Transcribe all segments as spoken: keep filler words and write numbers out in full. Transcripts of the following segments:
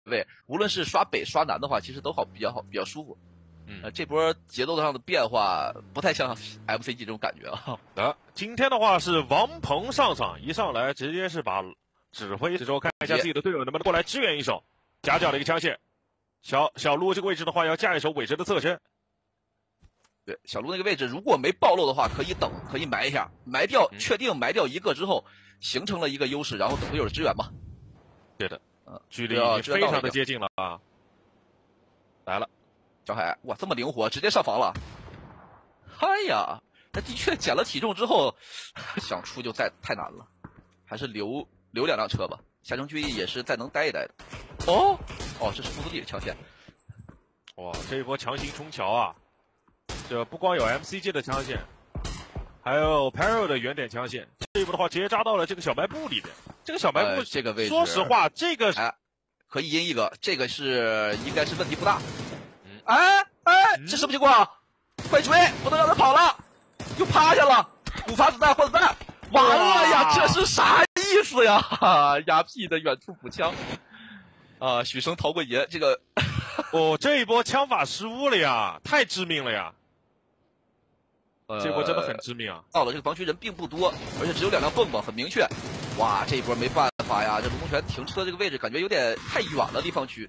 位，无论是刷北刷南的话，其实都好比较好比较舒服。 嗯， 呃，这波节奏上的变化不太像 M C G 这种感觉啊。 的，今天的话是王鹏上场，一上来直接是把指挥之后看一下自己的队友能不能过来支援一手，夹角的一个枪线。小小鹿这个位置的话，要架一手尾身的侧身。 对，小鹿那个位置如果没暴露的话，可以等，可以埋一下，埋掉， 嗯、 确定埋掉一个之后，形成了一个优势，然后等队友的支援嘛。 对的， 嗯， 距离已经非常的接近了啊。来了， 小海，哇，这么灵活，直接上防了。嗨呀，那的确减了体重之后，想出就再太难了，还是留留两辆车吧。下城区也是再能待一待的。哦哦，这是库兹里的枪线。 哇，这一波强行冲桥啊！这不光有 M C G 的枪线，还有 Peril 的原点枪线。这一波的话，直接扎到了这个小卖部里面。这个小卖部、 呃、这个位置， 说实话，这个哎，可以阴一个，这个是应该是问题不大。嗯，哎哎，这什么情况？快追，不能让他跑了，又趴下了，五发子弹换子弹，完了呀！这是啥意思呀？压 P 的远处补枪。啊，许生逃过爷，这个哦，这一波枪法失误了呀，太致命了呀！呃、这波真的很致命啊！ 到了这个防区人并不多，而且只有两辆蹦蹦，很明确。哇，这一波没办法呀，这卢龙泉停车这个位置感觉有点太远了，离防区。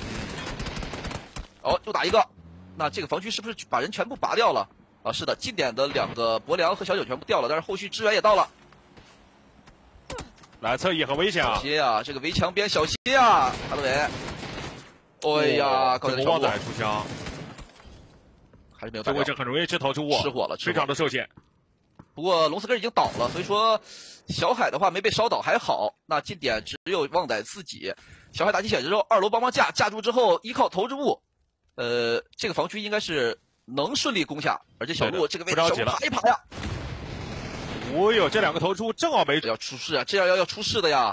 哦，又打一个，那这个防区是不是把人全部拔掉了？啊，是的，近点的两个博良和小九全部掉了，但是后续支援也到了。 来侧翼很危险啊！ 小心啊，这个围墙边小心啊，哈德伟。哎呀，高这个旺仔出枪， 还是没有。 这位置很容易直投出我， 失火了， 非常的受限。 不过龙四根已经倒了，所以说小海的话没被烧倒还好。那近点只有旺仔自己。小海打起血之后，二楼帮忙架架住之后，依靠投掷物，呃，这个防区应该是能顺利攻下。而且小鹿这个位置小鹿爬一爬呀。 哦哟，这两个投出正好没要出事啊！这样要要出事的呀！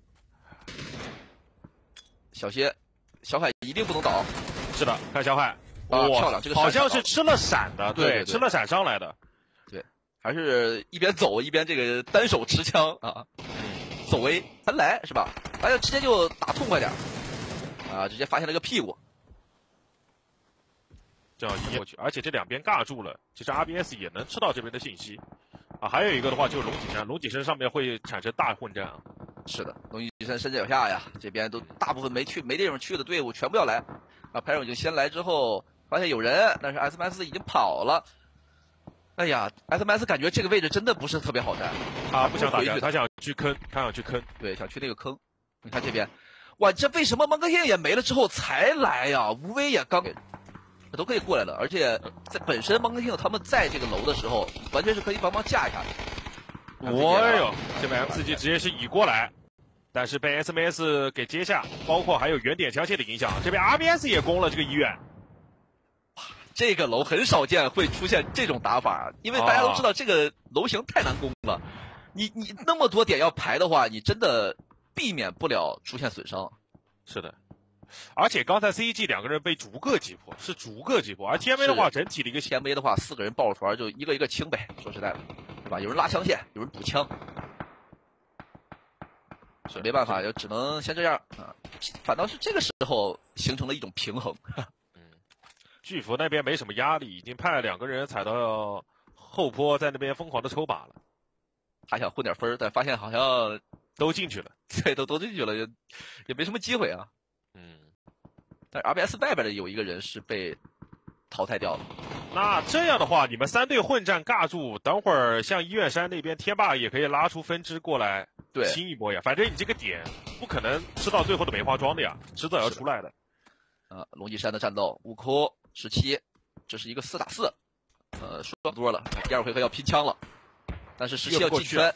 小心，小海一定不能倒。 是的，看小海， 啊，漂亮！这个好像是吃了闪的， 对，对对吃了闪上来的。 对，还是一边走一边这个单手持枪啊，走位还来是吧？哎呀，直接就打痛快点啊！直接发现了个屁股。 这样移过去，而且这两边尬住了，其实 R B S 也能吃到这边的信息。啊，还有一个的话就是龙脊山，龙脊山上面会产生大混战啊。 是的，龙脊山山脚下呀，这边都大部分没去没地方去的队伍全部要来。啊，排友已经先来之后，发现有人，但是 S M S 已经跑了。哎呀 ，S M S 感觉这个位置真的不是特别好站。 他不想打架，他想去坑，他想去坑， 对，想去那个坑。你看这边，哇，这为什么蒙克星也没了之后才来呀？无威也刚给。这都可以过来的，而且在本身蒙克星他们在这个楼的时候，完全是可以帮忙架一下的。 哦哟，这边 M 四 G 直接是移过来，但是被 S M S 给接下，包括还有原点枪械的影响，这边 R B S 也攻了这个医院。 哇，这个楼很少见会出现这种打法，因为大家都知道这个楼型太难攻了。你你那么多点要排的话，你真的避免不了出现损伤。 是的。而且刚才 C E G 两个人被逐个击破，是逐个击破，而 T M A 的话整体的一个 T M A 的话，四个人抱着团就一个一个清呗，说实在的，对吧？有人拉枪线，有人补枪，是没办法，就只能先这样啊。反倒是这个时候形成了一种平衡。 嗯，巨福那边没什么压力，已经派了两个人踩到后坡，在那边疯狂的抽靶了。 还想混点分，但发现好像都进去了， 对，都都进去了，也也没什么机会啊。 嗯， 但是 R B S 外边的有一个人是被淘汰掉了。 那这样的话，你们三队混战尬住，等会儿像医院山那边天霸也可以拉出分支过来， 对， 清一波呀。反正你这个点不可能吃到最后的梅花桩的呀，迟早要出来的。 呃，龙脊山的战斗，悟空十七，这是一个四打四，呃，说不多了。第二回合要拼枪了，但是十七要进圈。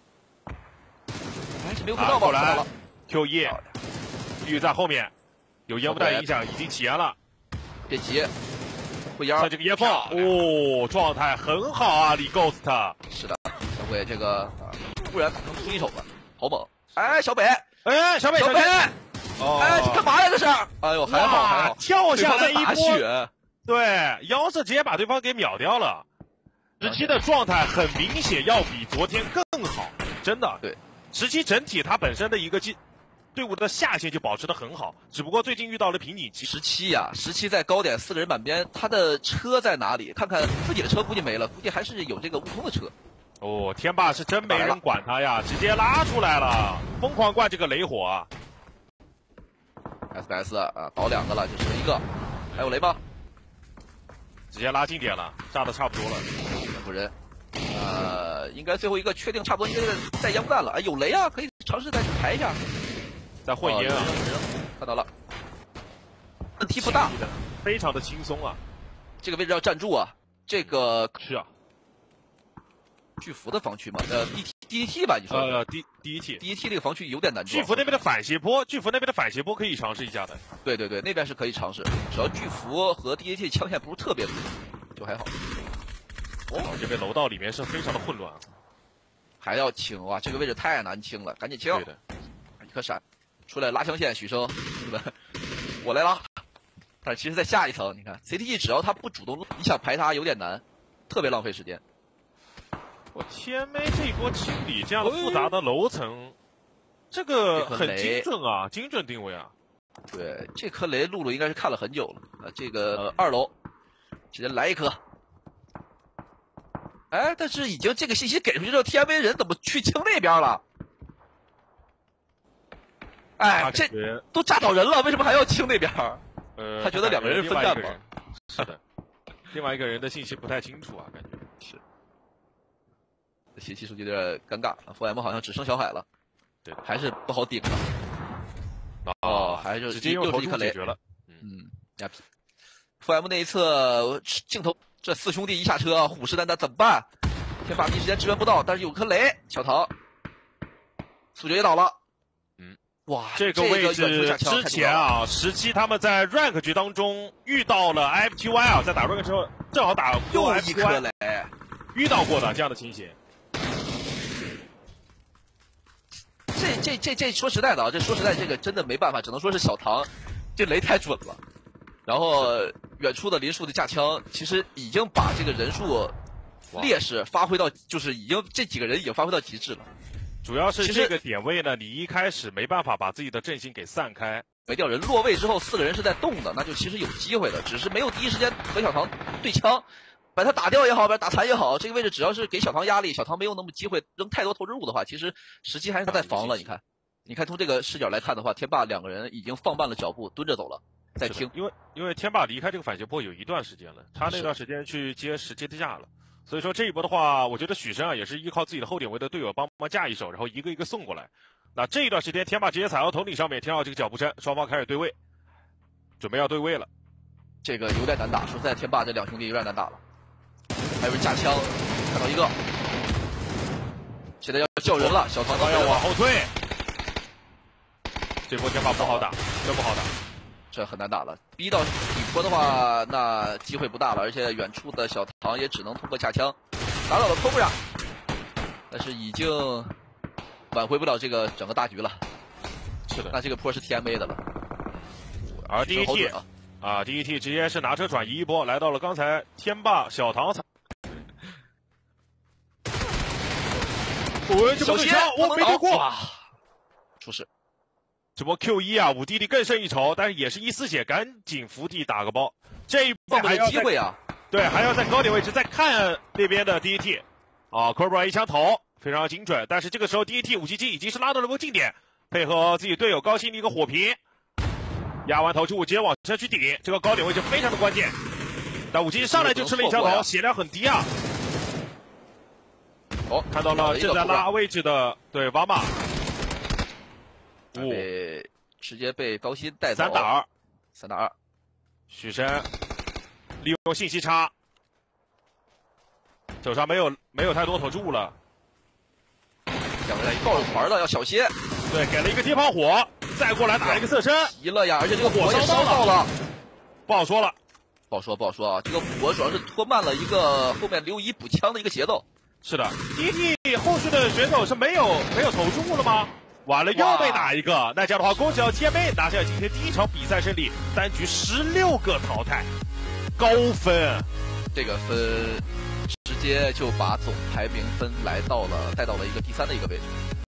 哎，这没有看到吧？ 过来了 ，Q 一，绿在后面，有烟雾弹影响，已经起烟了。 别急，会烟。 看这个烟缝，哦，状态很好啊，李 Ghost。 是的，小鬼这个啊，不然能出一手吧，好猛！哎，小北， 哎，小北， 小北， 哦， 哎，这干嘛呀？这是？哎呦，还好还好， 跳下来一波， 血对，腰射直接把对方给秒掉了。十七的状态很明显要比昨天更好，真的。 对， 十七整体它本身的一个技队伍的下限就保持得很好，只不过最近遇到了瓶颈期。 十七呀，十七在高点四个人满编，他的车在哪里？看看自己的车估计没了，估计还是有这个悟空的车。 哦，天霸是真没人管他呀，直接拉出来了，疯狂灌这个雷火啊 ！S S 啊，倒两个了，就剩一个，还有雷吗？ 直接拉近点了，炸的差不多了。 两个人，呃，应该最后一个确定差不多应该带烟雾弹了。哎，有雷啊，可以尝试再排一下。 在混烟啊， 看到了，问题不大， 非常的轻松啊。 这个位置要站住啊，这个是啊。 巨幅的防区嘛，呃 ，D T D D T 吧，你说？ 呃，D D T D T 这个防区有点难做。 巨幅那边的反斜坡，巨幅那边的反斜坡可以尝试一下的。 对对对，那边是可以尝试，只要巨幅和 D D T 枪线不是特别多，就还好。 哦，这边楼道里面是非常的混乱， 还要清哇，这个位置太难清了，赶紧清。 对的， 一颗闪，出来拉枪线，许生，是吧？我来拉。但是其实，在下一层，你看 C T E 只要他不主动，你想排他有点难，特别浪费时间。 我 T M A 这一波清理这样的复杂的楼层，这个很精准啊，精准定位啊。 对，这颗雷露露应该是看了很久了啊。这个、呃、二楼直接来一颗。哎，但是已经这个信息给出去之后 ，T M A 人怎么去清那边了？哎，这都炸倒人了，为什么还要清那边？ 呃， 他觉得两个人分担吗？ 是的，另外一个人的信息不太清楚啊，感觉是。信息数据有点尴尬 ，F M 好像只剩小海了， 对， 还是不好顶的。哦，还是直接用头柱解决了。 嗯，呀 ，F M 那一侧镜头，这四兄弟一下车，虎视眈眈，怎么办？天霸第一时间支援不到，但是有颗雷，小唐，速决也倒了。 嗯， 哇， 这个位置之前啊，十七他们在 rank 局当中遇到了 F T Y 啊，在打 rank 之后正好打又一颗雷， 遇到过的这样的情形。 这这这这说实在的啊，这说实在这个真的没办法，只能说是小唐，这雷太准了。然后远处的林树的架枪，其实已经把这个人数劣势发挥到，就是已经这几个人已经发挥到极致了。 主要是这个点位呢，你一开始没办法把自己的阵型给散开， 没掉人落位之后，四个人是在动的，那就其实有机会的，只是没有第一时间和小唐对枪。把他打掉也好，把他打残也好，这个位置只要是给小唐压力，小唐没有那么机会扔太多投掷物的话，其实时机还是他在防了。你看，你看从这个视角来看的话，天霸两个人已经放慢了脚步，蹲着走了，在听。 因为因为天霸离开这个反斜坡有一段时间了，他那段时间去接实接地架了，所以说这一波的话，我觉得许生啊也是依靠自己的后点位的队友帮忙架一手，然后一个一个送过来。那这一段时间，天霸直接踩到头顶上面，听到这个脚步声，双方开始对位，准备要对位了。 这个有点难打，说实在，天霸这两兄弟有点难打了。还有人架枪，看到一个，现在要叫人了，小唐要往后退。这波天霸不好打，真不好打， 这很难打了。逼到底坡的话，那机会不大了，而且远处的小唐也只能通过架枪打倒了 Cobra， 但是已经挽回不了这个整个大局了。 是的， 那这个坡是 T M A 的了。 而 D E T 啊 ，D E T 直接是拿车转移一波，来到了刚才天霸小唐。喂，这波对枪我没对过， 出事。 这波 Q 一 啊，五弟弟更胜一筹，但是也是一丝血，赶紧伏地打个包。这一波还要机会啊， 对，还要在高点位置再看那边的 D E T， 啊 ，Cobra 一枪头非常精准，但是这个时候 D E T 五七七已经是拉到了波近点，配合自己队友高鑫的一个火瓶，压完头之后直接往上去顶，这个高点位置非常的关键。但五七七上来就吃了一枪头，血量很低啊。哦，看到了正在拉位置的对瓦马， 被直接被高鑫带走， 三打二， 三打二。 许生利用信息差，手上没有没有太多投掷物了， 两个人抱着团的要小心。 对，给了一个接炮火，再过来打了一个侧身， 急了呀！而且这个火也烧到了， 不好说了， 不好说不好说啊！这个火主要是拖慢了一个后面刘一补枪的一个节奏。 是的 ，D T 后续的选手是没有没有投掷物了吗？完了，又被打一个。那这样的话，恭喜到 T M A 拿下今天第一场比赛胜利，单局十六个淘汰，高分。 这个分直接就把总排名分来到了带到了一个第三的一个位置。